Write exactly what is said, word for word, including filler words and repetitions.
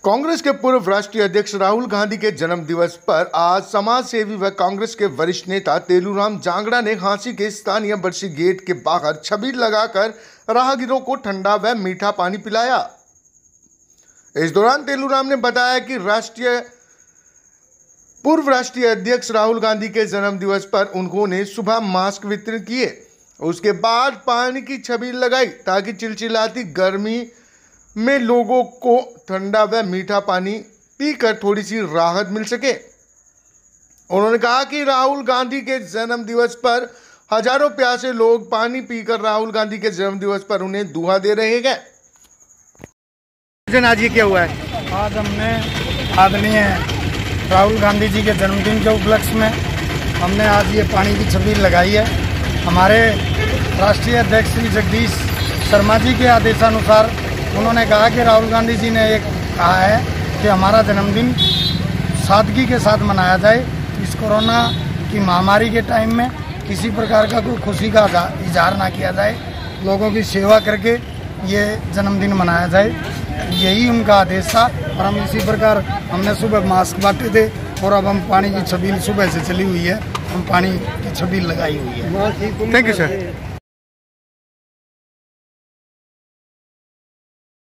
कांग्रेस के पूर्व राष्ट्रीय अध्यक्ष राहुल गांधी के जन्म दिवस पर आज समाज सेवी व कांग्रेस के वरिष्ठ नेता तेलूराम जांगड़ा ने झांसी के स्थानीय बरसी गेट के बाहर छबील लगाकर राहगीरों को ठंडा व मीठा पानी पिलाया। इस दौरान तेलूराम ने बताया कि राष्ट्रीय पूर्व राष्ट्रीय अध्यक्ष राहुल गांधी के जन्म दिवस पर उन्होंने सुबह मास्क वितरण किए, उसके बाद पानी की छबील लगाई ताकि चिलचिलाती गर्मी में लोगों को ठंडा व मीठा पानी पीकर थोड़ी सी राहत मिल सके। उन्होंने कहा कि राहुल गांधी के जन्म दिवस पर हजारों प्यासे लोग पानी पीकर राहुल गांधी के जन्म दिवस पर उन्हें दुआ दे रहे हैं। आज ये क्या हुआ है? आज हमने आदरणीय राहुल गांधी जी के जन्मदिन के उपलक्ष्य में हमने आज ये पानी की छबील लगाई है। हमारे राष्ट्रीय अध्यक्ष श्री जगदीश शर्मा जी के आदेशानुसार उन्होंने कहा कि राहुल गांधी जी ने एक कहा है कि हमारा जन्मदिन सादगी के साथ मनाया जाए। इस कोरोना की महामारी के टाइम में किसी प्रकार का कोई खुशी का इजहार ना किया जाए, लोगों की सेवा करके ये जन्मदिन मनाया जाए, यही उनका आदेश था। और हम इसी प्रकार हमने सुबह मास्क बांटे थे और अब हम पानी की छबील सुबह से चली हुई है, हम पानी की छबील लगाई हुई है। Thank you sir.